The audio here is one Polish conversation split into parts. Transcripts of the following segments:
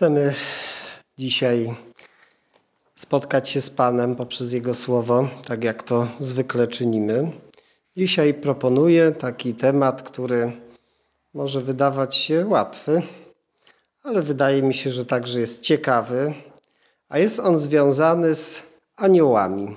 Chcemy dzisiaj spotkać się z Panem poprzez Jego Słowo, tak jak to zwykle czynimy. Dzisiaj proponuję taki temat, który może wydawać się łatwy, ale wydaje mi się, że także jest ciekawy, a jest on związany z aniołami.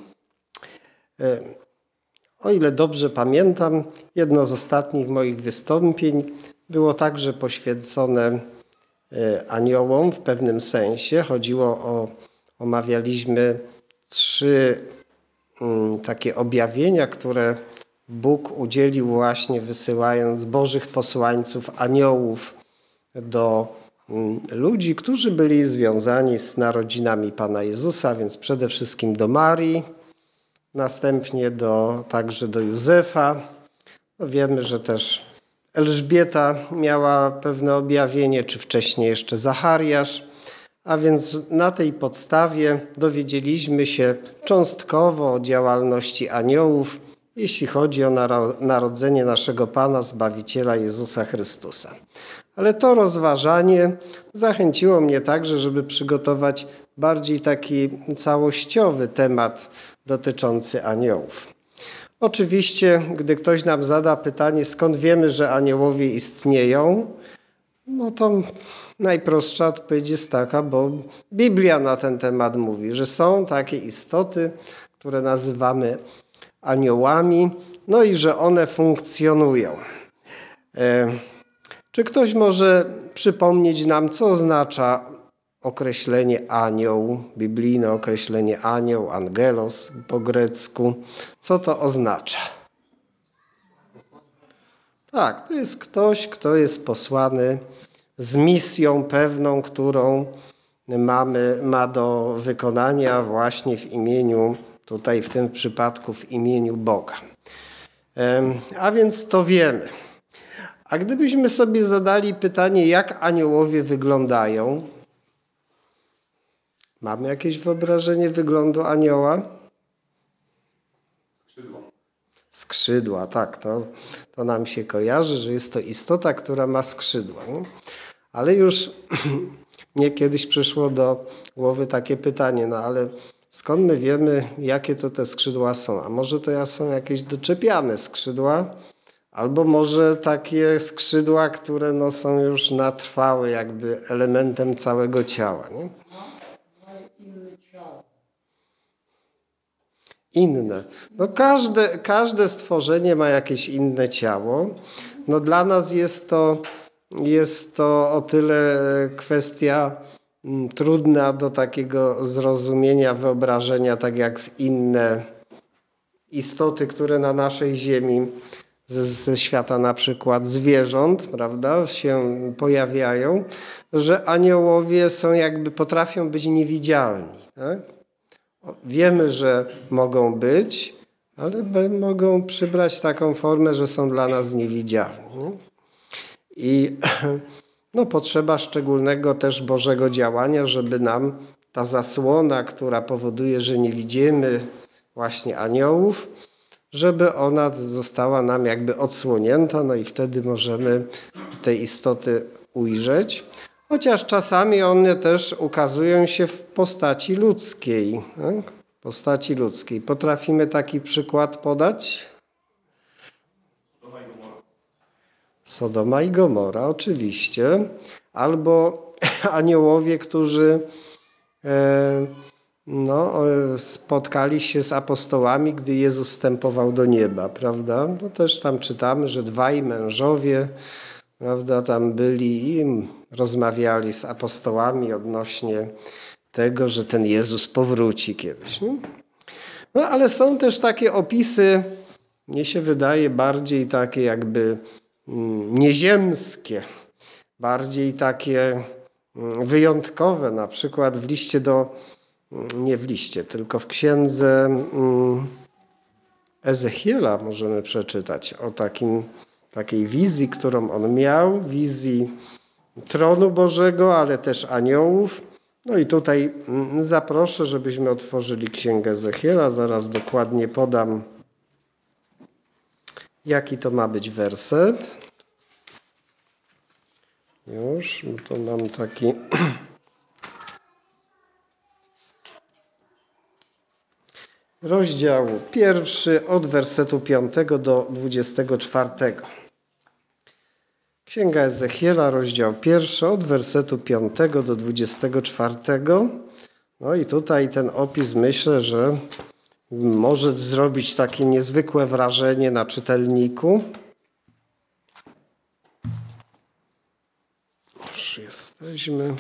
O ile dobrze pamiętam, jedno z ostatnich moich wystąpień było także poświęcone aniołom w pewnym sensie. Omawialiśmy 3 takie objawienia, które Bóg udzielił właśnie wysyłając Bożych posłańców, aniołów do ludzi, którzy byli związani z narodzinami Pana Jezusa, więc przede wszystkim do Marii, następnie także do Józefa. Wiemy, że też Elżbieta miała pewne objawienie, czy wcześniej jeszcze Zachariasz, a więc na tej podstawie dowiedzieliśmy się cząstkowo o działalności aniołów, jeśli chodzi o narodzenie naszego Pana Zbawiciela Jezusa Chrystusa. Ale to rozważanie zachęciło mnie także, żeby przygotować bardziej taki całościowy temat dotyczący aniołów. Oczywiście, gdy ktoś nam zada pytanie, skąd wiemy, że aniołowie istnieją, no to najprostsza odpowiedź jest taka, bo Biblia na ten temat mówi, że są takie istoty, które nazywamy aniołami, no i że one funkcjonują. Czy ktoś może przypomnieć nam, co oznacza określenie anioł, biblijne określenie anioł, angelos po grecku? Co to oznacza? Tak, to jest ktoś, kto jest posłany z misją pewną, którą ma do wykonania właśnie w imieniu, tutaj w tym przypadku w imieniu Boga. A więc to wiemy. A gdybyśmy sobie zadali pytanie, jak aniołowie wyglądają? Mamy jakieś wyobrażenie wyglądu anioła? Skrzydła, tak. To nam się kojarzy, że jest to istota, która ma skrzydła. Nie? Ale już mnie kiedyś przyszło do głowy takie pytanie, no ale skąd my wiemy, jakie to te skrzydła są? A może to są jakieś doczepiane skrzydła? Albo może takie skrzydła, które są już na trwałe, jakby elementem całego ciała. Nie? Inne. No każde stworzenie ma jakieś inne ciało. No dla nas jest to o tyle kwestia trudna do takiego zrozumienia, wyobrażenia, tak jak inne istoty, które na naszej ziemi ze świata na przykład zwierząt, prawda, się pojawiają, że aniołowie potrafią być niewidzialni. Tak? Wiemy, że mogą być, ale mogą przybrać taką formę, że są dla nas niewidzialni. I potrzeba szczególnego też Bożego działania, żeby nam ta zasłona, która powoduje, że nie widzimy właśnie aniołów, żeby ona została nam jakby odsłonięta, no i wtedy możemy te istoty ujrzeć. Chociaż czasami one też ukazują się w postaci ludzkiej. Tak? Postaci ludzkiej. Potrafimy taki przykład podać? Sodoma i Gomora, oczywiście. Albo aniołowie, którzy spotkali się z apostołami, gdy Jezus wstępował do nieba, prawda? No też tam czytamy, że 2 mężowie, prawda, tam byli i rozmawiali z apostołami odnośnie tego, że ten Jezus powróci kiedyś. Nie? No ale są też takie opisy, mnie się wydaje, bardziej takie jakby nieziemskie, bardziej takie wyjątkowe, na przykład tylko w księdze Ezechiela możemy przeczytać o takiej wizji, którą on miał, wizji tronu Bożego, ale też aniołów. No i tutaj zaproszę, żebyśmy otworzyli księgę Ezechiela. Zaraz dokładnie podam, jaki to ma być werset. Już, to mam taki rozdział 1 od wersetu 5 do 24. Księga Ezechiela, rozdział 1 od wersetu 5 do 24. No i tutaj ten opis, myślę, że może zrobić takie niezwykłe wrażenie na czytelniku. Już jesteśmy.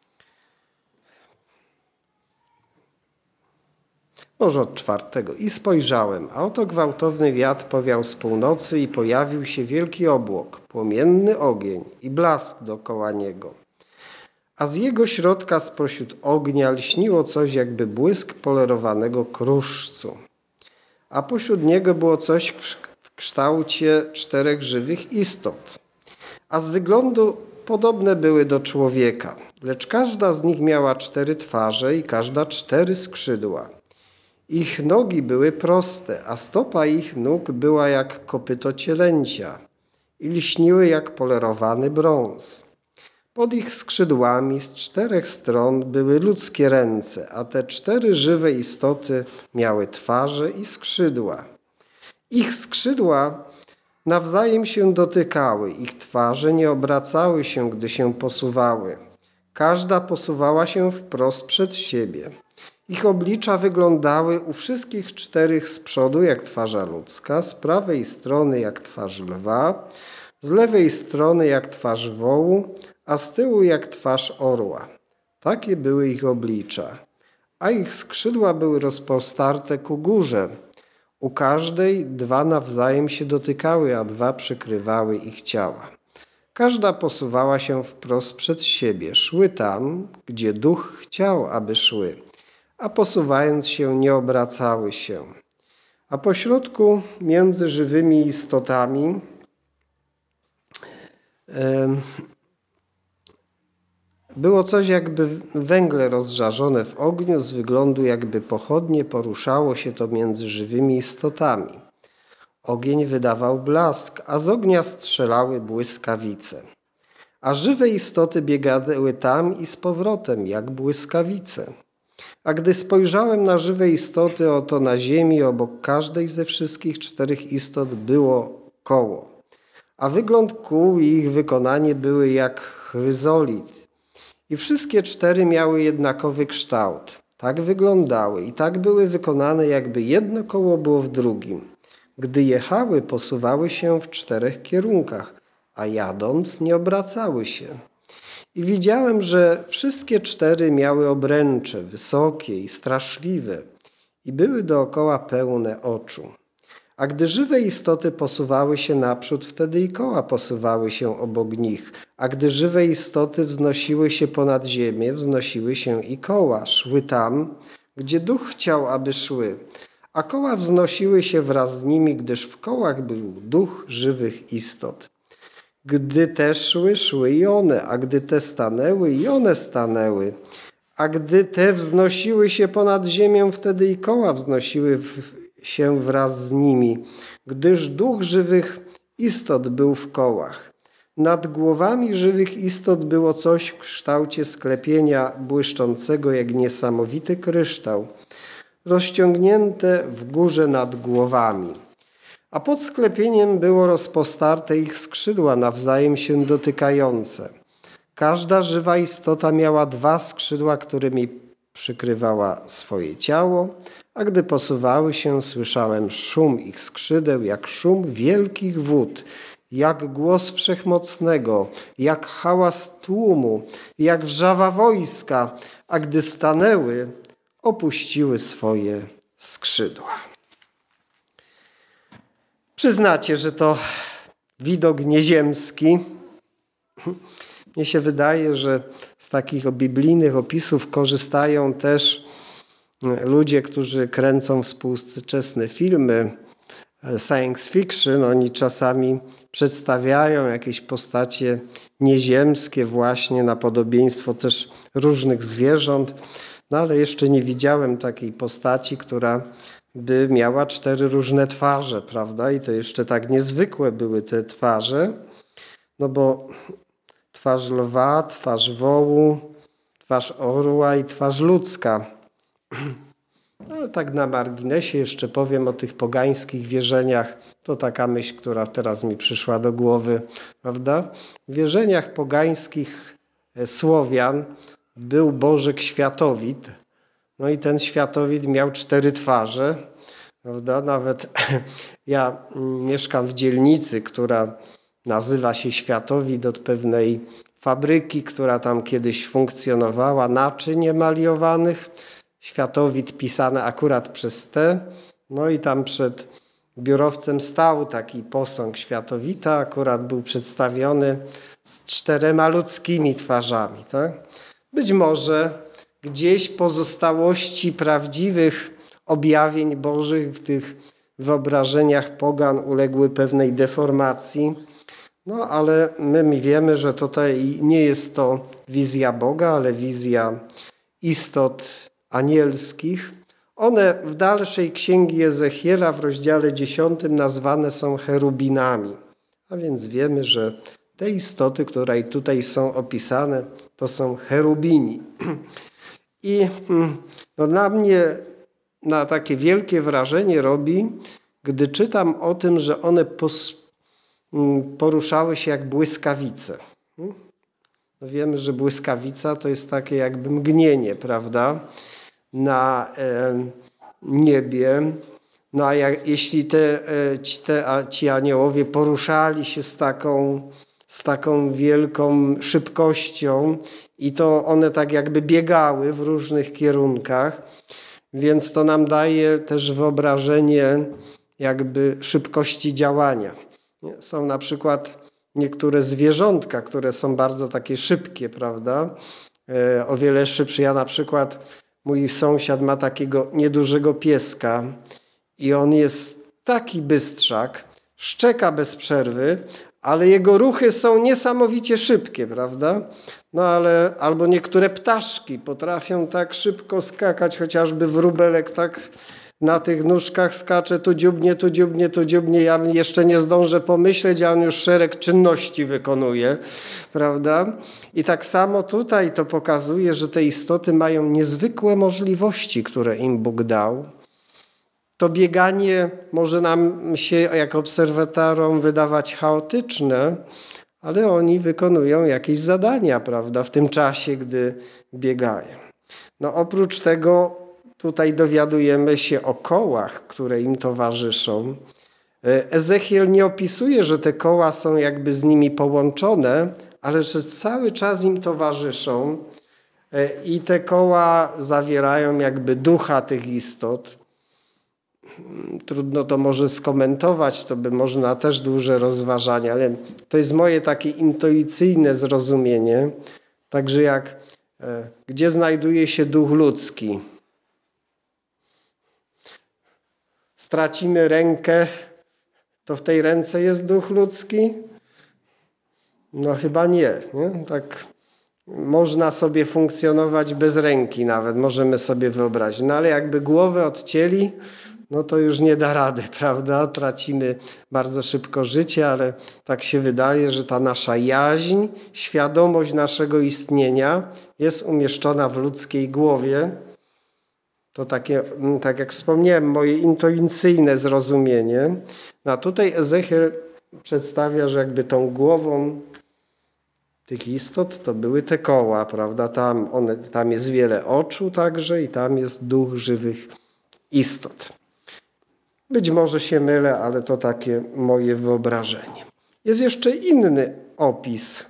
Może od 4. I spojrzałem, a oto gwałtowny wiatr powiał z północy i pojawił się wielki obłok, płomienny ogień i blask dookoła niego. A z jego środka spośród ognia lśniło coś jakby błysk polerowanego kruszcu. A pośród niego było coś w kształcie 4 żywych istot. A z wyglądu podobne były do człowieka, lecz każda z nich miała 4 twarze i każda 4 skrzydła. Ich nogi były proste, a stopa ich nóg była jak kopyto cielęcia i lśniły jak polerowany brąz. Pod ich skrzydłami z 4 stron były ludzkie ręce, a te 4 żywe istoty miały twarze i skrzydła. Ich skrzydła nawzajem się dotykały, ich twarze nie obracały się, gdy się posuwały. Każda posuwała się wprost przed siebie. Ich oblicza wyglądały u wszystkich 4 z przodu jak twarza ludzka, z prawej strony jak twarz lwa, z lewej strony jak twarz wołu, a z tyłu jak twarz orła. Takie były ich oblicza. A ich skrzydła były rozpostarte ku górze. U każdej 2 nawzajem się dotykały, a 2 przykrywały ich ciała. Każda posuwała się wprost przed siebie. Szły tam, gdzie duch chciał, aby szły, a posuwając się nie obracały się. A pośrodku między żywymi istotami było coś jakby węgle rozżarzone w ogniu, z wyglądu jakby pochodnie, poruszało się to między żywymi istotami. Ogień wydawał blask, a z ognia strzelały błyskawice. A żywe istoty biegały tam i z powrotem, jak błyskawice. A gdy spojrzałem na żywe istoty, oto na ziemi obok każdej ze wszystkich 4 istot było koło. A wygląd kół i ich wykonanie były jak chryzolit. I wszystkie 4 miały jednakowy kształt. Tak wyglądały i tak były wykonane, jakby jedno koło było w drugim. Gdy jechały, posuwały się w 4 kierunkach, a jadąc nie obracały się. I widziałem, że wszystkie 4 miały obręcze, wysokie i straszliwe, i były dookoła pełne oczu. A gdy żywe istoty posuwały się naprzód, wtedy i koła posuwały się obok nich. A gdy żywe istoty wznosiły się ponad ziemię, wznosiły się i koła. Szły tam, gdzie duch chciał, aby szły. A koła wznosiły się wraz z nimi, gdyż w kołach był duch żywych istot. Gdy te szły, szły i one, a gdy te stanęły, i one stanęły. A gdy te wznosiły się ponad ziemię, wtedy i koła wznosiły się wraz z nimi, gdyż duch żywych istot był w kołach. Nad głowami żywych istot było coś w kształcie sklepienia błyszczącego jak niesamowity kryształ, rozciągnięte w górze nad głowami. A pod sklepieniem było rozpostarte ich skrzydła nawzajem się dotykające. Każda żywa istota miała 2 skrzydła, którymi przykrywała swoje ciało, a gdy posuwały się, słyszałem szum ich skrzydeł, jak szum wielkich wód, jak głos wszechmocnego, jak hałas tłumu, jak wrzawa wojska, a gdy stanęły, opuściły swoje skrzydła. Przyznacie, że to widok nieziemski. Mnie się wydaje, że z takich biblijnych opisów korzystają też ludzie, którzy kręcą współczesne filmy science fiction. Oni czasami przedstawiają jakieś postacie nieziemskie właśnie na podobieństwo też różnych zwierząt. No ale jeszcze nie widziałem takiej postaci, która by miała 4 różne twarze, prawda? I to jeszcze tak niezwykłe były te twarze, no bo twarz lwa, twarz wołu, twarz orła i twarz ludzka. No, tak na marginesie jeszcze powiem o tych pogańskich wierzeniach. To taka myśl, która teraz mi przyszła do głowy, prawda? W wierzeniach pogańskich Słowian był Bożek Światowid. No i ten Światowid miał 4 twarze, prawda? Nawet ja mieszkam w dzielnicy, która nazywa się Światowid od pewnej fabryki, która tam kiedyś funkcjonowała, naczyń emaliowanych. Światowid pisane akurat przez T. No i tam przed biurowcem stał taki posąg Światowita, akurat był przedstawiony z 4 ludzkimi twarzami. Tak? Być może gdzieś pozostałości prawdziwych objawień bożych w tych wyobrażeniach pogan uległy pewnej deformacji. No ale my wiemy, że tutaj nie jest to wizja Boga, ale wizja istot anielskich. One w dalszej księgi Ezechiela w rozdziale 10 nazwane są cherubinami. A więc wiemy, że te istoty, które tutaj są opisane, to są cherubini. I no, na mnie takie wielkie wrażenie robi, gdy czytam o tym, że one poruszały się jak błyskawice. No wiemy, że błyskawica to jest takie jakby mgnienie, prawda, na niebie. No a jeśli ci aniołowie poruszali się z taką wielką szybkością i to one tak jakby biegały w różnych kierunkach, więc to nam daje też wyobrażenie jakby szybkości działania. Są na przykład niektóre zwierzątka, które są bardzo takie szybkie, prawda? O wiele szybsze. Ja na przykład, mój sąsiad ma takiego niedużego pieska i on jest taki bystrzak, szczeka bez przerwy, ale jego ruchy są niesamowicie szybkie, prawda? No ale albo niektóre ptaszki potrafią tak szybko skakać, chociażby wróbelek tak na tych nóżkach skacze, tu dziubnie, tu dziubnie, tu dziubnie. Ja jeszcze nie zdążę pomyśleć, a on już szereg czynności wykonuje, prawda? I tak samo tutaj to pokazuje, że te istoty mają niezwykłe możliwości, które im Bóg dał. To bieganie może nam się jak obserwatorom wydawać chaotyczne, ale oni wykonują jakieś zadania, prawda, w tym czasie, gdy biegają. No oprócz tego tutaj dowiadujemy się o kołach, które im towarzyszą. Ezechiel nie opisuje, że te koła są jakby z nimi połączone, ale że cały czas im towarzyszą i te koła zawierają jakby ducha tych istot. Trudno to może skomentować, to by można też duże rozważania, ale to jest moje takie intuicyjne zrozumienie. Także jak gdzie znajduje się duch ludzki? Stracimy rękę, to w tej ręce jest duch ludzki? No chyba nie. Tak można sobie funkcjonować bez ręki nawet, możemy sobie wyobrazić. No ale jakby głowę odcięli, no to już nie da rady, prawda? Tracimy bardzo szybko życie, ale tak się wydaje, że ta nasza jaźń, świadomość naszego istnienia jest umieszczona w ludzkiej głowie. To takie, tak jak wspomniałem, moje intuicyjne zrozumienie. No a tutaj Ezechiel przedstawia, że jakby tą głową tych istot to były te koła, prawda? Tam jest wiele oczu także i tam jest duch żywych istot. Być może się mylę, ale to takie moje wyobrażenie. Jest jeszcze inny opis,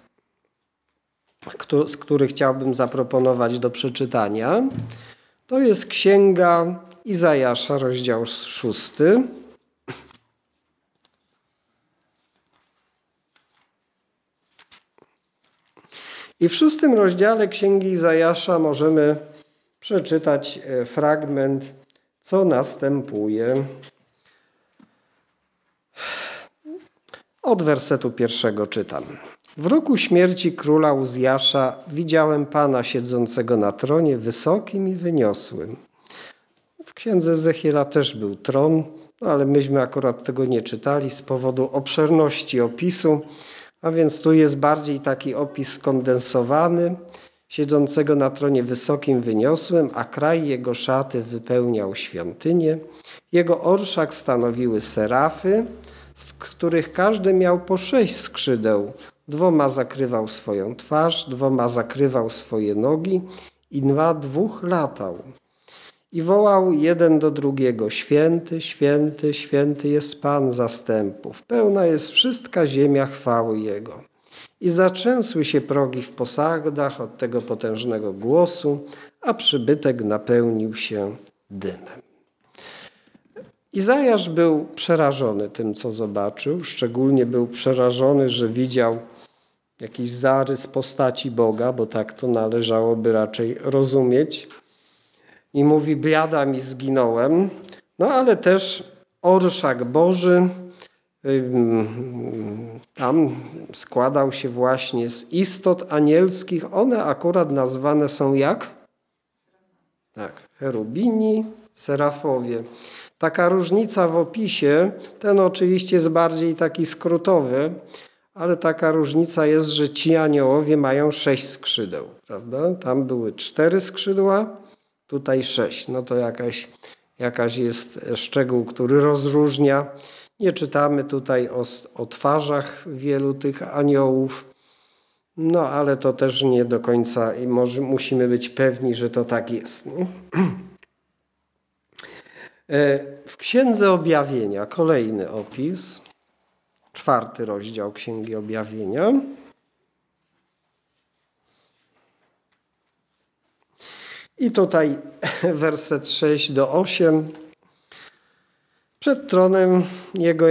który chciałbym zaproponować do przeczytania. To jest Księga Izajasza, rozdział 6. I w 6 rozdziale Księgi Izajasza możemy przeczytać fragment, co następuje. Od wersetu 1 czytam. W roku śmierci króla Uzjasza widziałem Pana siedzącego na tronie, wysokim i wyniosłym. W księdze Ezechiela też był tron, no ale myśmy akurat tego nie czytali z powodu obszerności opisu, a więc tu jest bardziej taki opis skondensowany. siedzącego na tronie wysokim wyniosłym, a kraj jego szaty wypełniał świątynię. Jego orszak stanowiły serafy, z których każdy miał po 6 skrzydeł. 2 zakrywał swoją twarz, 2 zakrywał swoje nogi i na 2 latał. I wołał jeden do drugiego: święty, święty, święty jest Pan zastępów. Pełna jest wszystka ziemia chwały Jego. I zatrzęsły się progi w posadach od tego potężnego głosu, a przybytek napełnił się dymem. Izajasz był przerażony tym, co zobaczył. Szczególnie był przerażony, że widział jakiś zarys postaci Boga, bo tak to należałoby raczej rozumieć. I mówi: biada mi, zginąłem. No ale też orszak Boży tam składał się właśnie z istot anielskich. One akurat nazwane są jak? Tak, cherubini, serafowie. Taka różnica w opisie, ten oczywiście jest bardziej taki skrótowy, ale taka różnica jest, że ci aniołowie mają 6 skrzydeł, prawda? Tam były 4 skrzydła, tutaj 6. No to jakaś jest szczegół, który rozróżnia. Nie czytamy tutaj o twarzach wielu tych aniołów, no ale to też nie do końca i musimy być pewni, że to tak jest. Nie? W Księdze Objawienia kolejny opis, 4 rozdział Księgi Objawienia. I tutaj werset 6 do 8. Przed tronem jego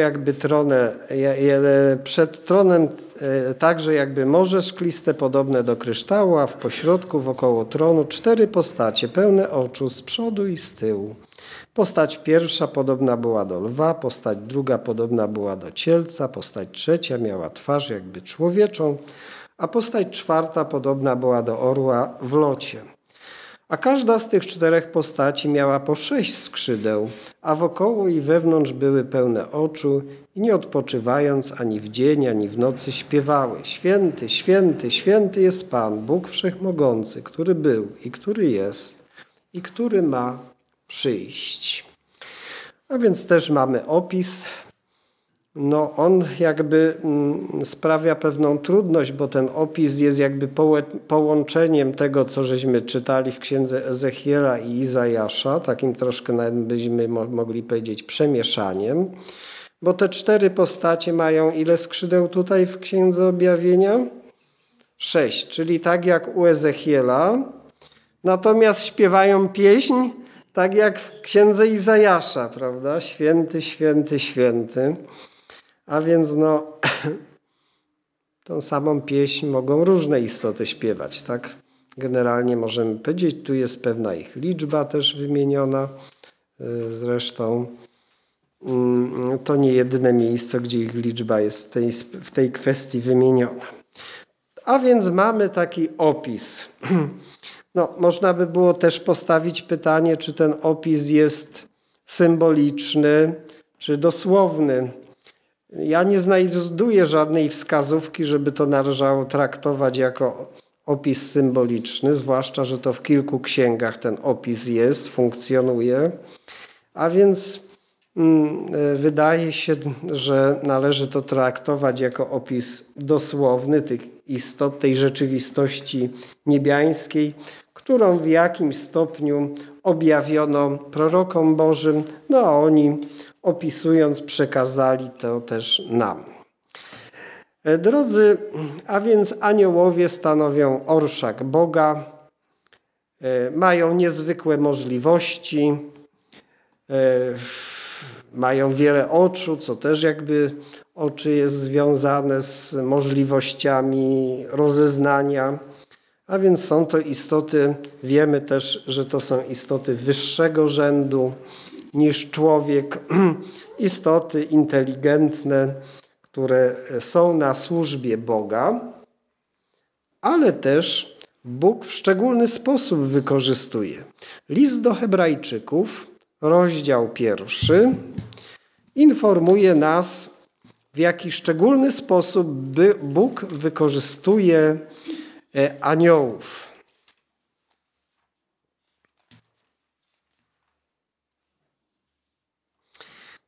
przed tronem także jakby morze szkliste podobne do kryształu, a w pośrodku wokoło tronu 4 postacie pełne oczu z przodu i z tyłu. Postać pierwsza podobna była do lwa, postać druga podobna była do cielca, postać trzecia miała twarz jakby człowieczą, a postać czwarta podobna była do orła w locie. A każda z tych 4 postaci miała po 6 skrzydeł, a wokoło i wewnątrz były pełne oczu i nie odpoczywając ani w dzień, ani w nocy śpiewały: święty, święty, święty jest Pan, Bóg Wszechmogący, który był i który jest i który ma przyjść. A więc też mamy opis. No on jakby sprawia pewną trudność, bo ten opis jest jakby połączeniem tego, co żeśmy czytali w księdze Ezechiela i Izajasza, takim troszkę nawet byśmy mogli powiedzieć przemieszaniem, bo te 4 postacie mają ile skrzydeł tutaj w Księdze Objawienia? 6, czyli tak jak u Ezechiela, natomiast śpiewają pieśń tak jak w Księdze Izajasza, prawda? Święty, święty, święty. A więc no, tą samą pieśń mogą różne istoty śpiewać, tak? Generalnie możemy powiedzieć, tu jest pewna ich liczba też wymieniona. Zresztą to nie jedyne miejsce, gdzie ich liczba jest w tej kwestii wymieniona. A więc mamy taki opis. No, można by było też postawić pytanie, czy ten opis jest symboliczny, czy dosłowny. Ja nie znajduję żadnej wskazówki, żeby to należało traktować jako opis symboliczny, zwłaszcza, że to w kilku księgach ten opis jest, funkcjonuje. A więc wydaje się, że należy to traktować jako opis dosłowny tych istot, tej rzeczywistości niebiańskiej, którą w jakimś stopniu objawiono prorokom Bożym, no a oni opisując przekazali to też nam. Drodzy, a więc aniołowie stanowią orszak Boga, mają niezwykłe możliwości, mają wiele oczu, co też jakby oczy jest związane z możliwościami rozeznania, a więc są to istoty, wiemy też, że to są istoty wyższego rzędu niż człowiek, istoty inteligentne, które są na służbie Boga, ale też Bóg w szczególny sposób wykorzystuje. List do Hebrajczyków, rozdział 1, informuje nas, w jaki szczególny sposób Bóg wykorzystuje aniołów.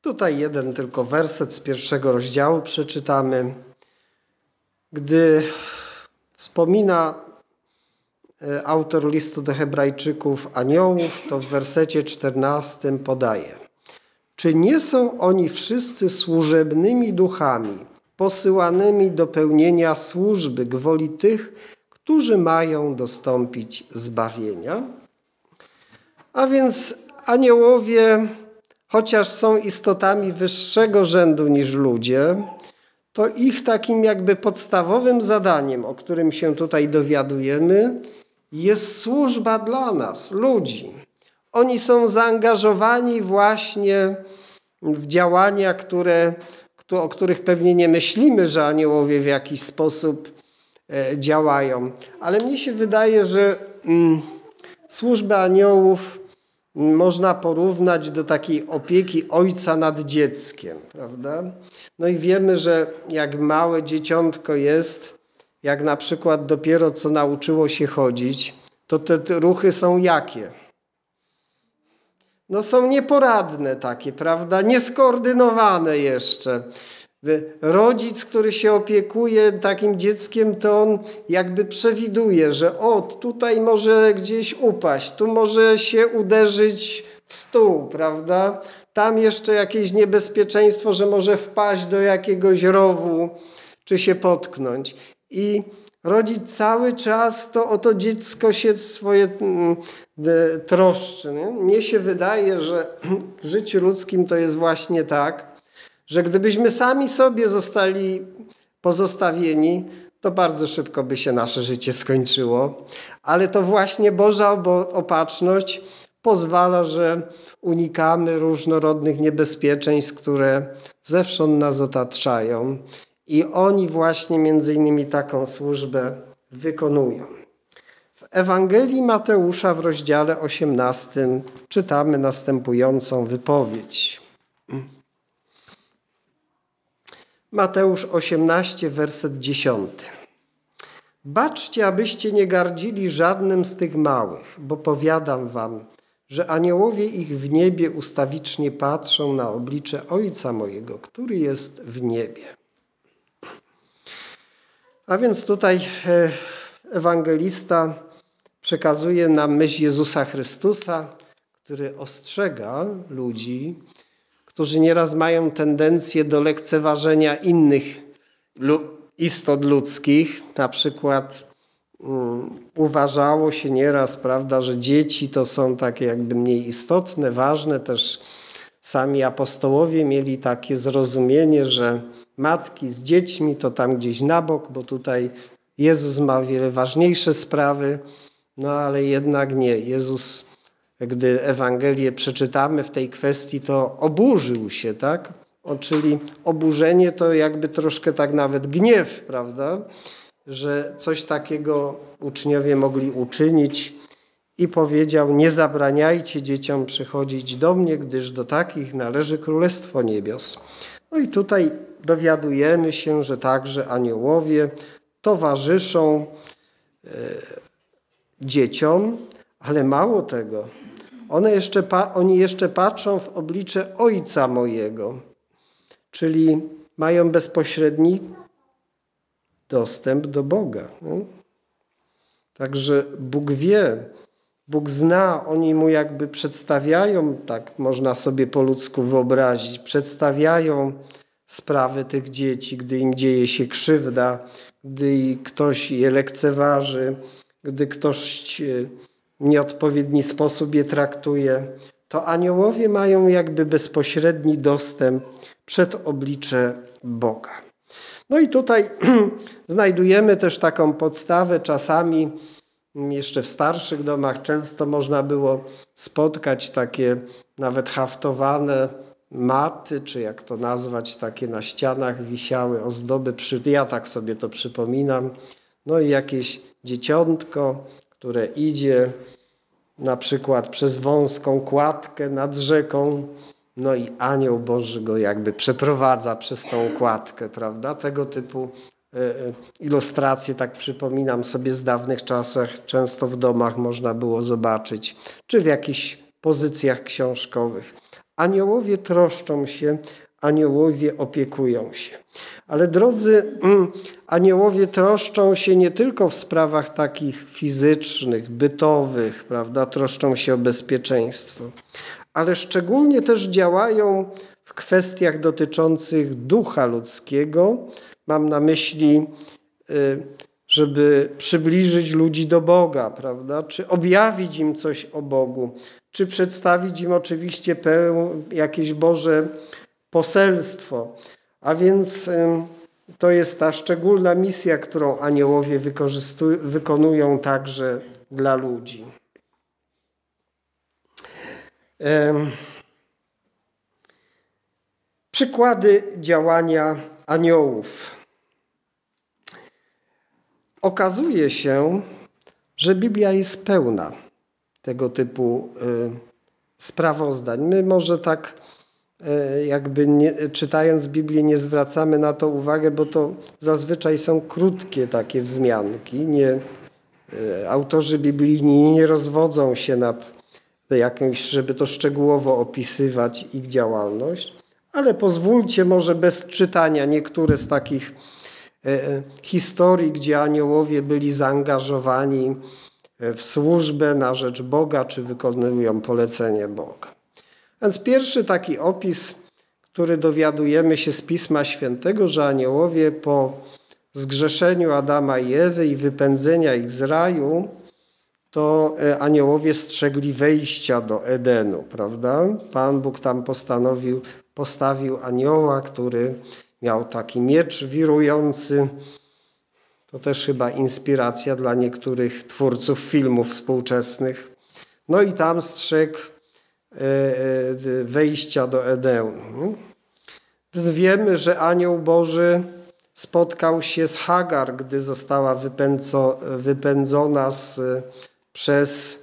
Tutaj jeden tylko werset z 1 rozdziału przeczytamy. Gdy wspomina autor listu do Hebrajczyków aniołów, to w wersecie 14 podaje: czy nie są oni wszyscy służebnymi duchami, posyłanymi do pełnienia służby gwoli tych, którzy mają dostąpić zbawienia? A więc aniołowie, chociaż są istotami wyższego rzędu niż ludzie, to ich takim jakby podstawowym zadaniem, o którym się tutaj dowiadujemy, jest służba dla nas, ludzi. Oni są zaangażowani właśnie w działania, o których pewnie nie myślimy, że aniołowie w jakiś sposób działają. Ale mnie się wydaje, że służbę aniołów można porównać do takiej opieki ojca nad dzieckiem, prawda? No i wiemy, że jak małe dzieciątko jest, jak na przykład dopiero co nauczyło się chodzić, to te ruchy są jakie? No są nieporadne takie, prawda? Nieskoordynowane jeszcze. Rodzic, który się opiekuje takim dzieckiem, to on jakby przewiduje, że tutaj może gdzieś upaść, tu może się uderzyć w stół, prawda? Tam jeszcze jakieś niebezpieczeństwo, że może wpaść do jakiegoś rowu, czy się potknąć. I rodzic cały czas to o to dziecko się swoje troszczy. Nie? Mnie się wydaje, że w życiu ludzkim to jest właśnie tak, że gdybyśmy sami sobie zostali pozostawieni, to bardzo szybko by się nasze życie skończyło. Ale to właśnie Boża opatrzność pozwala, że unikamy różnorodnych niebezpieczeństw, które zewsząd nas otaczają. I oni właśnie między innymi taką służbę wykonują. W Ewangelii Mateusza w rozdziale 18 czytamy następującą wypowiedź. Mateusz 18, werset 10. Baczcie, abyście nie gardzili żadnym z tych małych, bo powiadam wam, że aniołowie ich w niebie ustawicznie patrzą na oblicze Ojca mojego, który jest w niebie. A więc tutaj ewangelista przekazuje nam myśl Jezusa Chrystusa, który ostrzega ludzi, którzy nieraz mają tendencję do lekceważenia innych istot ludzkich. Na przykład uważało się nieraz, prawda, że dzieci to są takie jakby mniej istotne, ważne. Też sami apostołowie mieli takie zrozumienie, że matki z dziećmi to tam gdzieś na bok, bo tutaj Jezus ma wiele ważniejsze sprawy. No ale jednak nie. Jezus, gdy Ewangelię przeczytamy w tej kwestii, to oburzył się, tak? Czyli oburzenie to jakby troszkę tak nawet gniew, prawda? Że coś takiego uczniowie mogli uczynić i powiedział: nie zabraniajcie dzieciom przychodzić do mnie, gdyż do takich należy Królestwo Niebios. No i tutaj dowiadujemy się, że także aniołowie towarzyszą dzieciom, ale mało tego. Oni jeszcze patrzą w oblicze Ojca mojego, czyli mają bezpośredni dostęp do Boga. Nie? Także Bóg wie, Bóg zna, oni mu jakby przedstawiają, tak można sobie po ludzku wyobrazić, przedstawiają sprawy tych dzieci, gdy im dzieje się krzywda, gdy ktoś je lekceważy, gdy ktoś w nieodpowiedni sposób je traktuje, to aniołowie mają jakby bezpośredni dostęp przed oblicze Boga. No i tutaj znajdujemy też taką podstawę. Czasami jeszcze w starszych domach często można było spotkać takie nawet haftowane maty, czy jak to nazwać, takie na ścianach wisiały ozdoby. Ja tak sobie to przypominam. No i jakieś dzieciątko, które idzie na przykład przez wąską kładkę nad rzeką, no i anioł Boży go jakby przeprowadza przez tą kładkę, prawda? Tego typu ilustracje, tak przypominam sobie z dawnych czasów, często w domach można było zobaczyć, czy w jakichś pozycjach książkowych. Aniołowie troszczą się, aniołowie opiekują się. Ale drodzy, aniołowie troszczą się nie tylko w sprawach takich fizycznych, bytowych, prawda? Troszczą się o bezpieczeństwo, ale szczególnie też działają w kwestiach dotyczących ducha ludzkiego. Mam na myśli, żeby przybliżyć ludzi do Boga, prawda? Czy objawić im coś o Bogu, czy przedstawić im oczywiście jakieś Boże poselstwo. A więc to jest ta szczególna misja, którą aniołowie wykonują także dla ludzi. Przykłady działania aniołów. Okazuje się, że Biblia jest pełna tego typu sprawozdań. My może tak jakby czytając Biblię nie zwracamy na to uwagę, bo to zazwyczaj są krótkie takie wzmianki. Autorzy biblijni nie rozwodzą się nad jakimś, żeby to szczegółowo opisywać ich działalność, ale pozwólcie może bez czytania niektóre z takich historii, gdzie aniołowie byli zaangażowani w służbę na rzecz Boga, czy wykonują polecenie Boga. Więc pierwszy taki opis, który dowiadujemy się z Pisma Świętego, że aniołowie po zgrzeszeniu Adama i Ewy i wypędzenia ich z raju, to aniołowie strzegli wejścia do Edenu, prawda? Pan Bóg tam postawił anioła, który miał taki miecz wirujący. To też chyba inspiracja dla niektórych twórców filmów współczesnych. No i tam strzegł wejścia do Edenu. Wiemy, że anioł Boży spotkał się z Hagar, gdy została wypędzona przez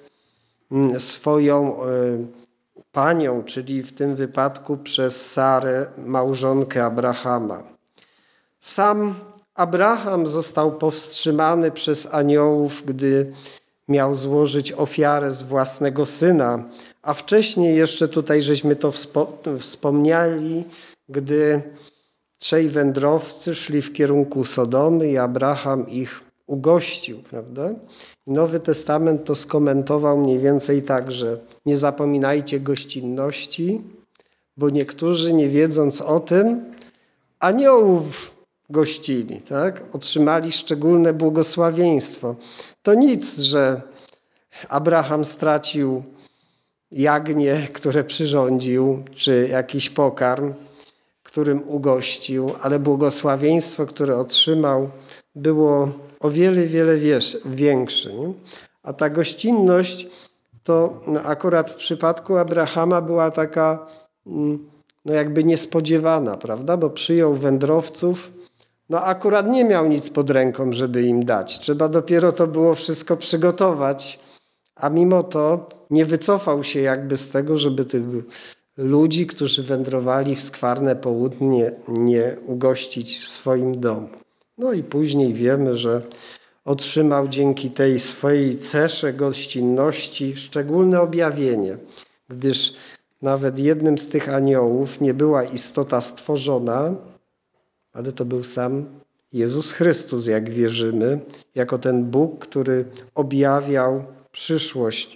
swoją panią, czyli w tym wypadku przez Sarę, małżonkę Abrahama. Sam Abraham został powstrzymany przez aniołów, gdy miał złożyć ofiarę z własnego syna, a wcześniej jeszcze tutaj żeśmy to wspomnieli, gdy trzej wędrowcy szli w kierunku Sodomy i Abraham ich ugościł, prawda? Nowy Testament to skomentował mniej więcej tak, że nie zapominajcie gościnności, bo niektórzy, nie wiedząc o tym, aniołów gościli, tak? Otrzymali szczególne błogosławieństwo. To nic, że Abraham stracił jagnię, które przyrządził, czy jakiś pokarm, którym ugościł, ale błogosławieństwo, które otrzymał, było o wiele, wiele większe. Nie? A ta gościnność to akurat w przypadku Abrahama była taka jakby niespodziewana, prawda? Bo przyjął wędrowców, akurat nie miał nic pod ręką, żeby im dać. Trzeba dopiero to było wszystko przygotować, a mimo to nie wycofał się jakby z tego, żeby tych ludzi, którzy wędrowali w skwarne południe, nie ugościć w swoim domu. No i później wiemy, że otrzymał dzięki tej swojej cesze gościnności szczególne objawienie, gdyż nawet jednym z tych aniołów nie była istota stworzona, ale to był sam Jezus Chrystus, jak wierzymy, jako ten Bóg, który objawiał przyszłość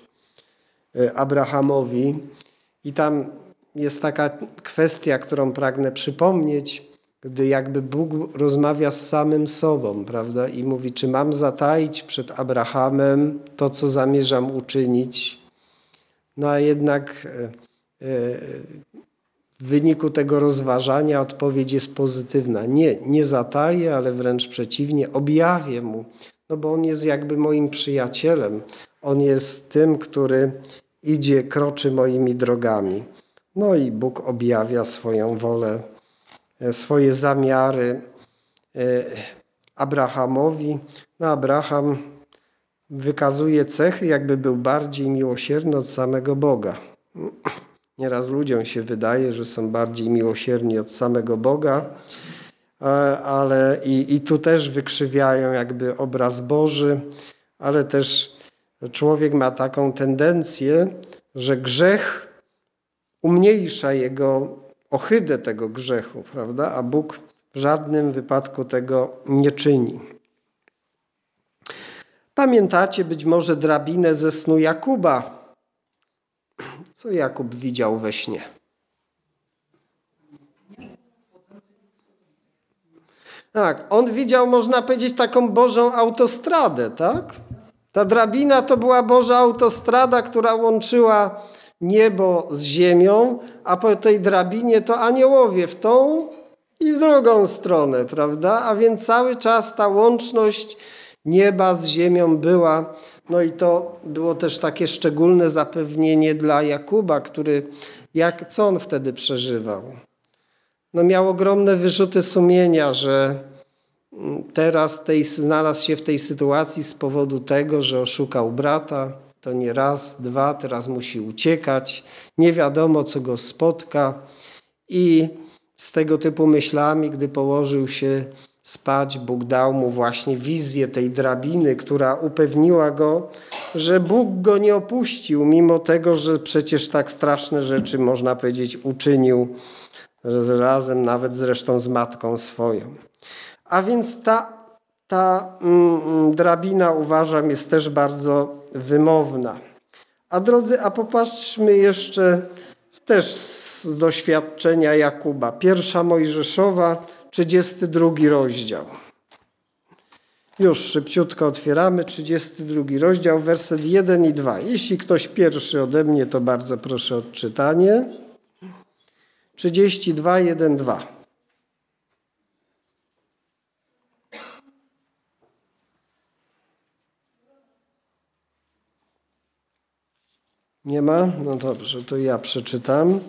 Abrahamowi. I tam jest taka kwestia, którą pragnę przypomnieć, gdy jakby Bóg rozmawia z samym sobą, prawda? I mówi, czy mam zataić przed Abrahamem to, co zamierzam uczynić? No a jednak w wyniku tego rozważania odpowiedź jest pozytywna. Nie zataję, ale wręcz przeciwnie, objawię mu. No bo on jest jakby moim przyjacielem. On jest tym, który kroczy moimi drogami. No i Bóg objawia swoją wolę, swoje zamiary Abrahamowi. No Abraham wykazuje cechy, jakby był bardziej miłosierny od samego Boga. Nieraz ludziom się wydaje, że są bardziej miłosierni od samego Boga, ale i tu też wykrzywiają jakby obraz Boży, ale też człowiek ma taką tendencję, że grzech umniejsza jego ohydę tego grzechu, prawda? A Bóg w żadnym wypadku tego nie czyni. Pamiętacie być może drabinę ze snu Jakuba. Co Jakub widział we śnie? Tak, on widział, można powiedzieć, taką Bożą autostradę, tak? Ta drabina to była Boża autostrada, która łączyła niebo z ziemią, a po tej drabinie to aniołowie w tą i w drugą stronę, prawda? A więc cały czas ta łączność nieba z ziemią była. No i to było też takie szczególne zapewnienie dla Jakuba, który, co on wtedy przeżywał? No miał ogromne wyrzuty sumienia, że teraz znalazł się w tej sytuacji z powodu tego, że oszukał brata. To nie raz, dwa, teraz musi uciekać. Nie wiadomo, co go spotka. I z tego typu myślami, gdy położył się spać, Bóg dał mu właśnie wizję tej drabiny, która upewniła go, że Bóg go nie opuścił, mimo tego, że przecież tak straszne rzeczy, można powiedzieć, uczynił razem nawet zresztą z matką swoją. A więc ta drabina, uważam, jest też bardzo wymowna. A drodzy, popatrzmy jeszcze też z doświadczenia Jakuba. 1 Mojżeszowa, 32 rozdział. Już szybciutko otwieramy, 32 rozdział, werset 1 i 2. Jeśli ktoś pierwszy ode mnie, to bardzo proszę o odczytanie. 32, 1, 2. Nie ma? No dobrze, to ja przeczytam.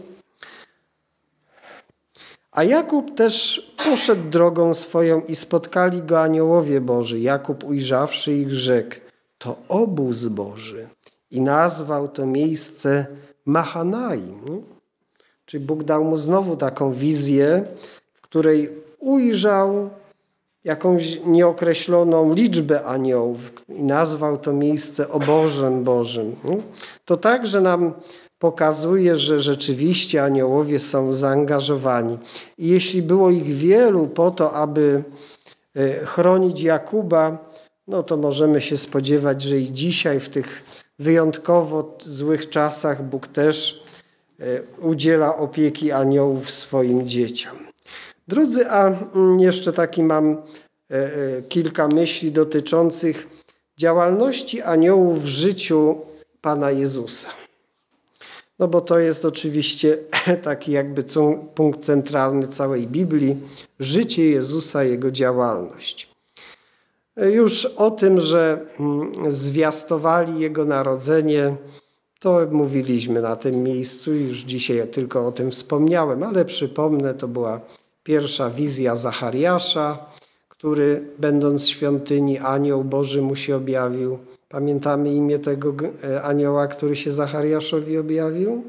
A Jakub też poszedł drogą swoją i spotkali go aniołowie Boży. Jakub ujrzawszy ich rzekł, to obóz Boży. I nazwał to miejsce Mahanaim. Czyli Bóg dał mu znowu taką wizję, w której ujrzał jakąś nieokreśloną liczbę aniołów i nazwał to miejsce obożem Bożym. To także nam pokazuje, że rzeczywiście aniołowie są zaangażowani. I jeśli było ich wielu po to, aby chronić Jakuba, no to możemy się spodziewać, że i dzisiaj w tych wyjątkowo złych czasach Bóg też udziela opieki aniołów swoim dzieciom. Drodzy, a jeszcze taki mam kilka myśli dotyczących działalności aniołów w życiu Pana Jezusa. No bo to jest oczywiście taki jakby punkt centralny całej Biblii. Życie Jezusa, Jego działalność. Już o tym, że zwiastowali Jego narodzenie, to mówiliśmy na tym miejscu, już dzisiaj tylko o tym wspomniałem, ale przypomnę, to była pierwsza wizja Zachariasza, który będąc w świątyni, anioł Boży mu się objawił. Pamiętamy imię tego anioła, który się Zachariaszowi objawił?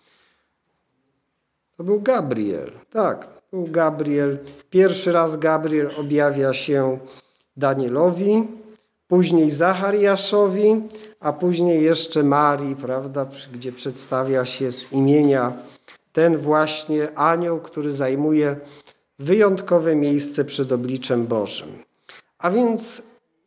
To był Gabriel. Tak, to był Gabriel. Pierwszy raz Gabriel objawia się Danielowi, później Zachariaszowi, a później jeszcze Marii, prawda, gdzie przedstawia się z imienia ten właśnie anioł, który zajmuje wyjątkowe miejsce przed obliczem Bożym. A więc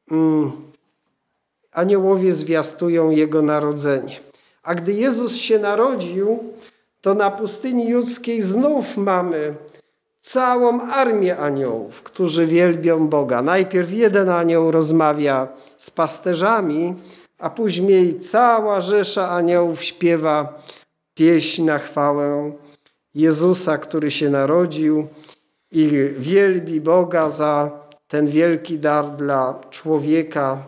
aniołowie zwiastują Jego narodzenie. A gdy Jezus się narodził, to na pustyni judzkiej znów mamy całą armię aniołów, którzy wielbią Boga. Najpierw jeden anioł rozmawia z pasterzami, a później cała rzesza aniołów śpiewa pieśń na chwałę Jezusa, który się narodził i wielbi Boga za ten wielki dar dla człowieka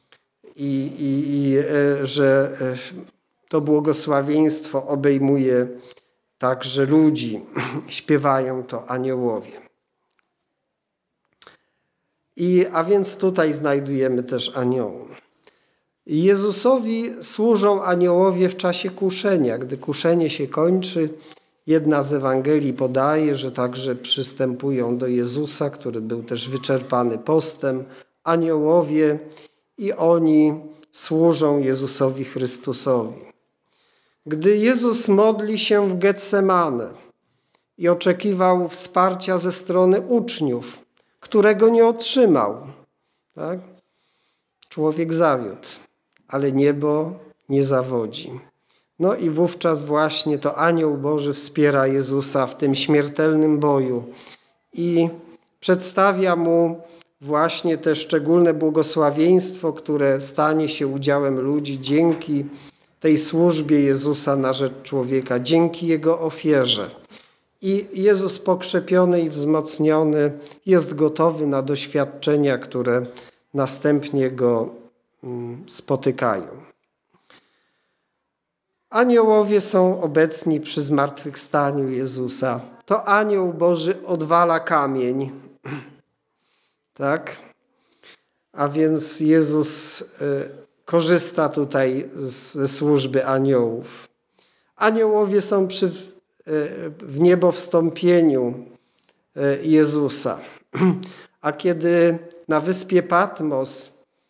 i że to błogosławieństwo obejmuje także ludzi. Śpiewają to aniołowie. A więc tutaj znajdujemy też aniołów. Jezusowi służą aniołowie w czasie kuszenia. Gdy kuszenie się kończy, jedna z Ewangelii podaje, że także przystępują do Jezusa, który był też wyczerpany postem, aniołowie i oni służą Jezusowi Chrystusowi. Gdy Jezus modli się w Getsemane i oczekiwał wsparcia ze strony uczniów, którego nie otrzymał, tak? Człowiek zawiódł, ale niebo nie zawodzi. No i wówczas właśnie to anioł Boży wspiera Jezusa w tym śmiertelnym boju i przedstawia mu właśnie te szczególne błogosławieństwo, które stanie się udziałem ludzi dzięki tej służbie Jezusa na rzecz człowieka, dzięki Jego ofierze. I Jezus pokrzepiony i wzmocniony jest gotowy na doświadczenia, które następnie Go spotykają. Aniołowie są obecni przy zmartwychwstaniu Jezusa. To anioł Boży odwala kamień. Tak? A więc Jezus korzysta tutaj ze służby aniołów. Aniołowie są w niebowstąpieniu Jezusa. A kiedy na wyspie Patmos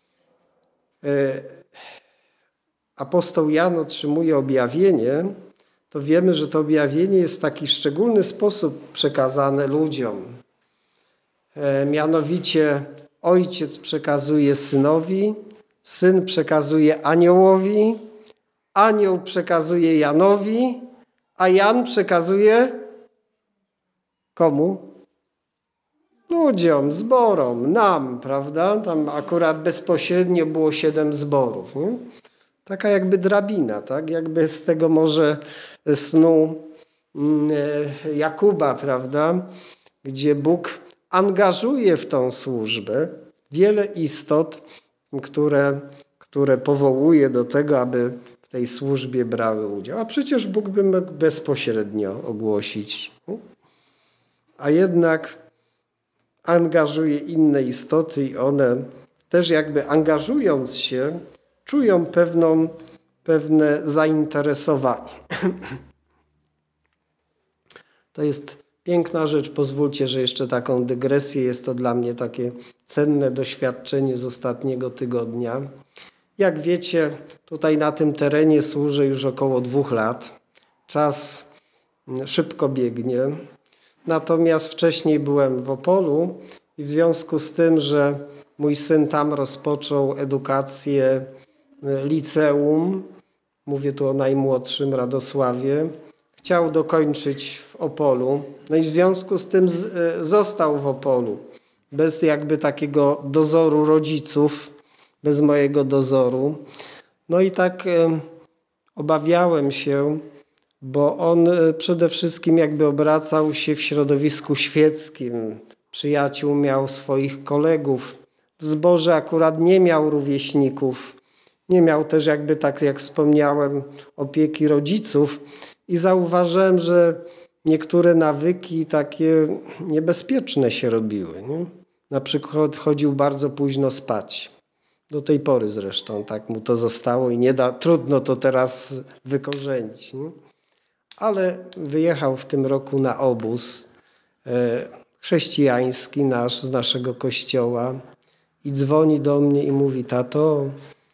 apostoł Jan otrzymuje objawienie, to wiemy, że to objawienie jest w taki szczególny sposób przekazane ludziom. Mianowicie ojciec przekazuje synowi, syn przekazuje aniołowi, anioł przekazuje Janowi, a Jan przekazuje komu? Ludziom, zborom, nam, prawda? Tam akurat bezpośrednio było 7 zborów. Nie? Taka jakby drabina, tak? Jakby z tego może snu Jakuba, prawda? Gdzie Bóg angażuje w tą służbę wiele istot, które powołuje do tego, aby w tej służbie brały udział. A przecież Bóg by mógł bezpośrednio ogłosić. A jednak angażuje inne istoty i one też jakby angażując się czują pewne zainteresowanie. To jest piękna rzecz. Pozwólcie, że jeszcze taką dygresję. Jest to dla mnie takie cenne doświadczenie z ostatniego tygodnia. Jak wiecie, tutaj na tym terenie służę już około 2 lat. Czas szybko biegnie. Natomiast wcześniej byłem w Opolu i w związku z tym, że mój syn tam rozpoczął edukację liceum, mówię tu o najmłodszym Radosławie, chciał dokończyć w Opolu. No i w związku z tym został w Opolu. Bez jakby takiego dozoru rodziców, bez mojego dozoru. No i tak obawiałem się, bo on przede wszystkim jakby obracał się w środowisku świeckim. Przyjaciół miał, swoich kolegów. W zborze akurat nie miał rówieśników. Nie miał też jakby, tak jak wspomniałem, opieki rodziców. I zauważyłem, że niektóre nawyki takie niebezpieczne się robiły. Nie? Na przykład chodził bardzo późno spać. Do tej pory zresztą tak mu to zostało i trudno to teraz wykorzenić. Nie? Ale wyjechał w tym roku na obóz chrześcijański z naszego kościoła i dzwoni do mnie i mówi: tato,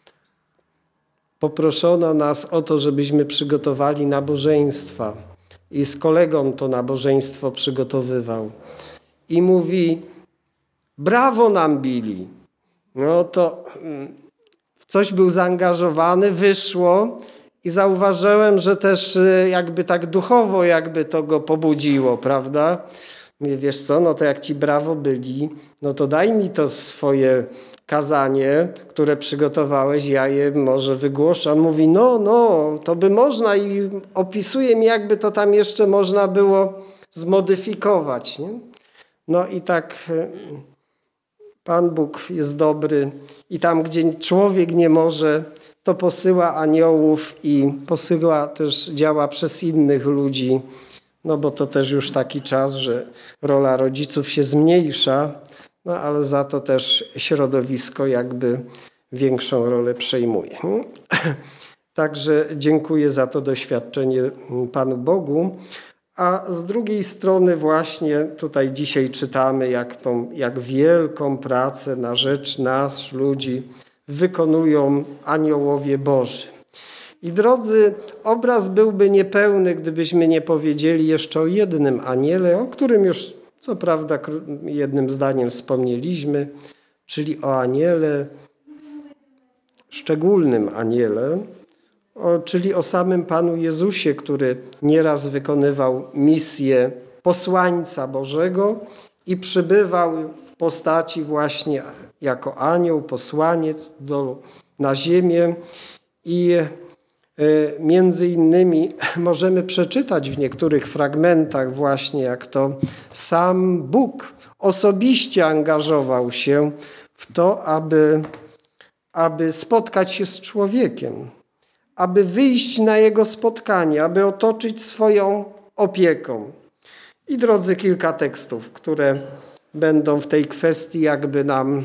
poproszono nas o to, żebyśmy przygotowali nabożeństwa. I z kolegą to nabożeństwo przygotowywał. I mówi: brawo nam bili. No to w coś był zaangażowany, wyszło i zauważyłem, że też jakby tak duchowo jakby to go pobudziło, prawda? Mówię: wiesz co, no to jak ci brawo byli, no to daj mi to swoje kazanie, które przygotowałeś, ja je może wygłoszę. On mówi: no, to by można, i opisuje mi, jakby to tam jeszcze można było zmodyfikować. Nie? No i tak Pan Bóg jest dobry i tam, gdzie człowiek nie może, to posyła aniołów i posyła też, działa przez innych ludzi, no bo to też już taki czas, że rola rodziców się zmniejsza, no ale za to też środowisko jakby większą rolę przejmuje. Także dziękuję za to doświadczenie Panu Bogu. A z drugiej strony właśnie tutaj dzisiaj czytamy, jak wielką pracę na rzecz nas, ludzi, wykonują aniołowie Boży. I drodzy, obraz byłby niepełny, gdybyśmy nie powiedzieli jeszcze o jednym aniele, o którym już co prawda jednym zdaniem wspomnieliśmy, czyli o aniele, szczególnym aniele, czyli o samym Panu Jezusie, który nieraz wykonywał misję posłańca Bożego i przybywał w postaci właśnie jako anioł, posłaniec na ziemię. I między innymi możemy przeczytać w niektórych fragmentach właśnie, jak to sam Bóg osobiście angażował się w to, aby spotkać się z człowiekiem, aby wyjść na jego spotkanie, aby otoczyć swoją opieką. I drodzy, kilka tekstów, które będą w tej kwestii jakby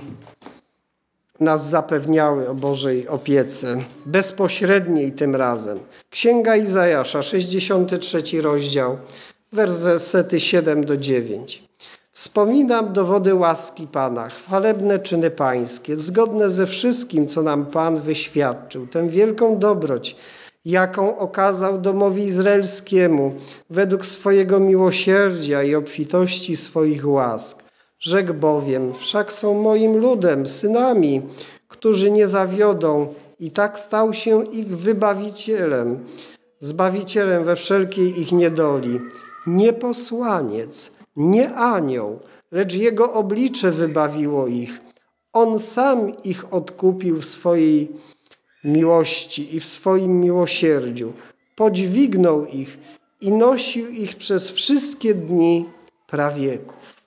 nas zapewniały o Bożej opiece, bezpośredniej tym razem. Księga Izajasza, 63 rozdział, wersety 7-9. Wspominam dowody łaski Pana, chwalebne czyny Pańskie, zgodne ze wszystkim, co nam Pan wyświadczył, tę wielką dobroć, jaką okazał domowi izraelskiemu, według swojego miłosierdzia i obfitości swoich łask. Rzekł bowiem, wszak są moim ludem, synami, którzy nie zawiodą, i tak stał się ich wybawicielem, zbawicielem we wszelkiej ich niedoli. Nie posłaniec, nie anioł, lecz jego oblicze wybawiło ich. On sam ich odkupił w swojej miłości i w swoim miłosierdziu. Podźwignął ich i nosił ich przez wszystkie dni prawieków.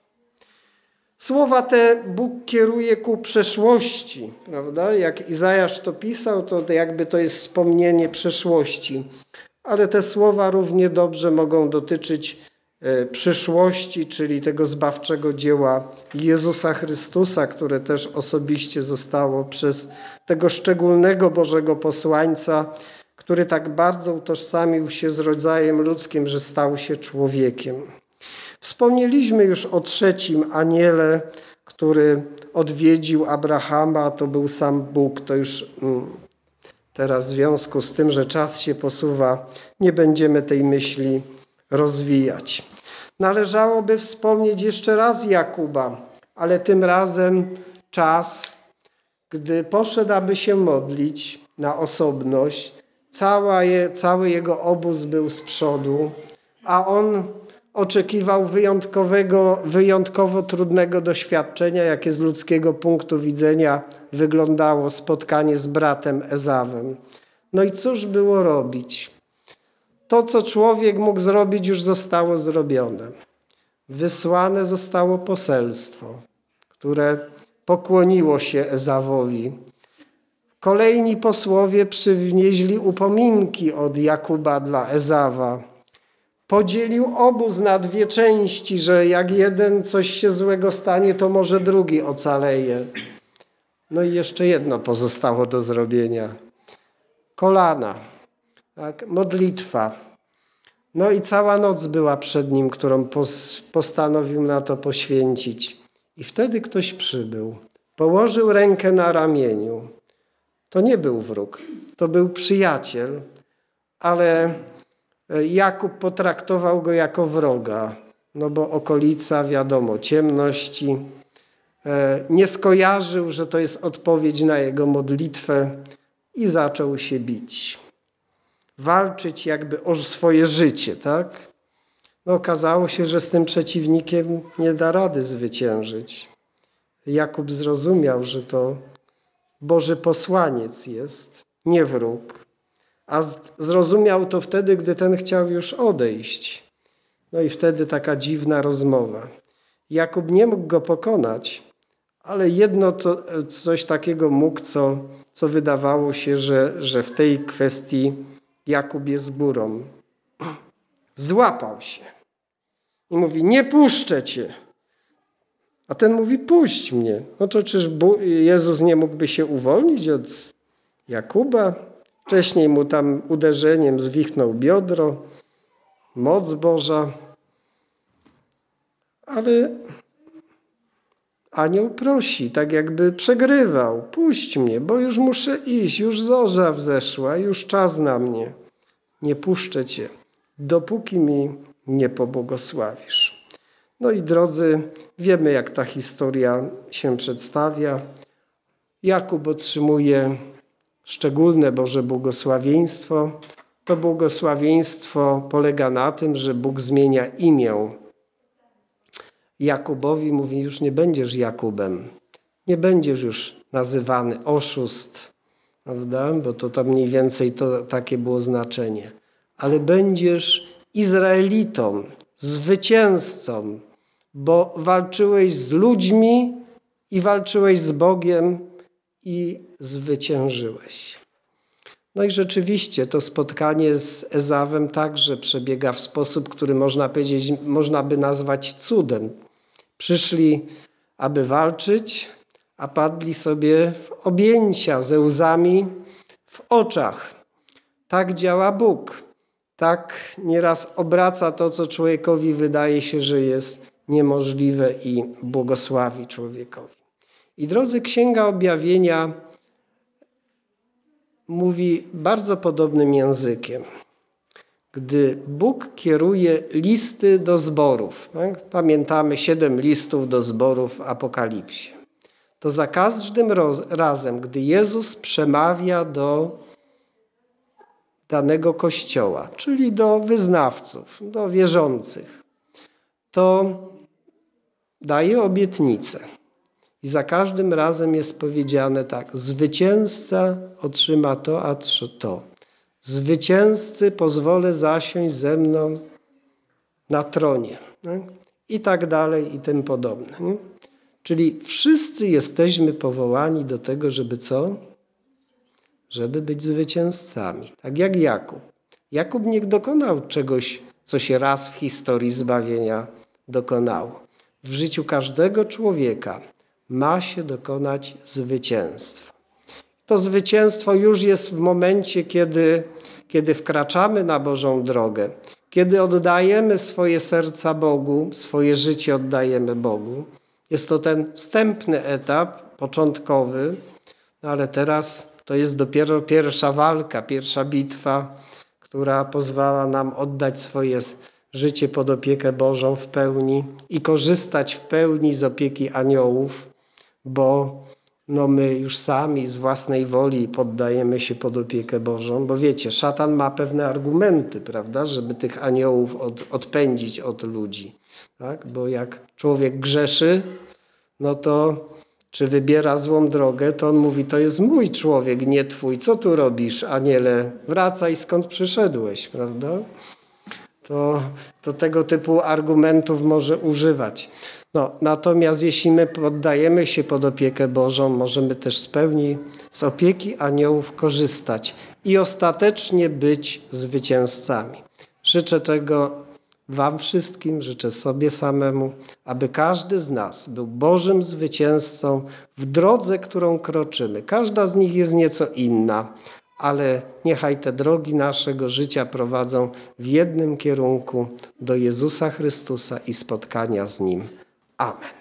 Słowa te Bóg kieruje ku przeszłości, prawda? Jak Izajasz to pisał, to jakby to jest wspomnienie przeszłości. Ale te słowa równie dobrze mogą dotyczyć przyszłości, czyli tego zbawczego dzieła Jezusa Chrystusa, które też osobiście zostało przez tego szczególnego Bożego posłańca, który tak bardzo utożsamił się z rodzajem ludzkim, że stał się człowiekiem. Wspomnieliśmy już o trzecim aniele, który odwiedził Abrahama, to był sam Bóg. To już teraz w związku z tym, że czas się posuwa, nie będziemy tej myśli rozwijać. Należałoby wspomnieć jeszcze raz Jakuba, ale tym razem czas, gdy poszedł, aby się modlić na osobność. Cały jego obóz był z przodu, a on oczekiwał wyjątkowo trudnego doświadczenia, jakie z ludzkiego punktu widzenia wyglądało spotkanie z bratem Ezawem. No i cóż było robić? To, co człowiek mógł zrobić, już zostało zrobione. Wysłane zostało poselstwo, które pokłoniło się Ezawowi. Kolejni posłowie przynieśli upominki od Jakuba dla Ezawa. Podzielił obóz na dwie części, że jak jeden coś się złego stanie, to może drugi ocaleje. No i jeszcze jedno pozostało do zrobienia. Kolana, tak, modlitwa. No i cała noc była przed nim, którą postanowił na to poświęcić. I wtedy ktoś przybył. Położył rękę na ramieniu. To nie był wróg, to był przyjaciel, ale Jakub potraktował go jako wroga, no bo okolica, wiadomo, ciemności. Nie skojarzył, że to jest odpowiedź na jego modlitwę i zaczął się bić. Walczyć jakby o swoje życie, tak? No okazało się, że z tym przeciwnikiem nie da rady zwyciężyć. Jakub zrozumiał, że to Boży posłaniec jest, nie wróg. A zrozumiał to wtedy, gdy ten chciał już odejść. No i wtedy taka dziwna rozmowa. Jakub nie mógł go pokonać, ale jedno coś takiego mógł, co wydawało się, że w tej kwestii Jakub jest górą. Złapał się i mówi, nie puszczę cię. A ten mówi, puść mnie. No to czyż Jezus nie mógłby się uwolnić od Jakuba? Wcześniej mu tam uderzeniem zwichnął biodro, moc Boża. anioł prosi, tak jakby przegrywał. Puść mnie, bo już muszę iść, już zorza wzeszła, już czas na mnie. Nie puszczę cię, dopóki mi nie pobłogosławisz. No i drodzy, wiemy, jak ta historia się przedstawia. Jakub otrzymuje szczególne Boże błogosławieństwo. To błogosławieństwo polega na tym, że Bóg zmienia imię. Jakubowi mówi, już nie będziesz Jakubem, nie będziesz już nazywany oszust, prawda? Bo to mniej więcej takie było znaczenie. Ale będziesz Izraelitą, zwycięzcą, bo walczyłeś z ludźmi i walczyłeś z Bogiem i zwyciężyłeś. No i rzeczywiście to spotkanie z Ezawem także przebiega w sposób, który można by nazwać cudem. Przyszli, aby walczyć, a padli sobie w objęcia ze łzami w oczach. Tak działa Bóg. Tak nieraz obraca to, co człowiekowi wydaje się, że jest niemożliwe i błogosławi człowiekowi. I drodzy, Księga Objawienia mówi bardzo podobnym językiem. Gdy Bóg kieruje listy do zborów, tak? Pamiętamy 7 listów do zborów w Apokalipsie, to za każdym razem, gdy Jezus przemawia do danego kościoła, czyli do wyznawców, do wierzących, to daje obietnicę. I za każdym razem jest powiedziane tak, zwycięzca otrzyma to, a to. Zwycięzcy pozwolę zasiąść ze mną na tronie. Nie? I tak dalej, i tym podobne. Nie? Czyli wszyscy jesteśmy powołani do tego, żeby co? Żeby być zwycięzcami. Tak jak Jakub. Jakub nie dokonał czegoś, co się raz w historii zbawienia dokonało. W życiu każdego człowieka ma się dokonać zwycięstwa. To zwycięstwo już jest w momencie, kiedy wkraczamy na Bożą drogę, kiedy oddajemy swoje serca Bogu, swoje życie oddajemy Bogu. Jest to ten wstępny etap, początkowy, ale teraz to jest dopiero pierwsza walka, pierwsza bitwa, która pozwala nam oddać swoje życie pod opiekę Bożą w pełni i korzystać w pełni z opieki aniołów, bo my już sami z własnej woli poddajemy się pod opiekę Bożą, bo wiecie, szatan ma pewne argumenty, prawda, żeby tych aniołów odpędzić od ludzi. Tak? Bo jak człowiek grzeszy, no to czy wybiera złą drogę, to on mówi, to jest mój człowiek, nie twój. Co tu robisz, aniele? Wracaj, skąd przyszedłeś, prawda? To tego typu argumentów może używać. Natomiast jeśli my poddajemy się pod opiekę Bożą, możemy też z pełni z opieki aniołów korzystać i ostatecznie być zwycięzcami. Życzę tego wam wszystkim, życzę sobie samemu, aby każdy z nas był Bożym zwycięzcą w drodze, którą kroczymy. Każda z nich jest nieco inna, ale niechaj te drogi naszego życia prowadzą w jednym kierunku do Jezusa Chrystusa i spotkania z Nim. Amen.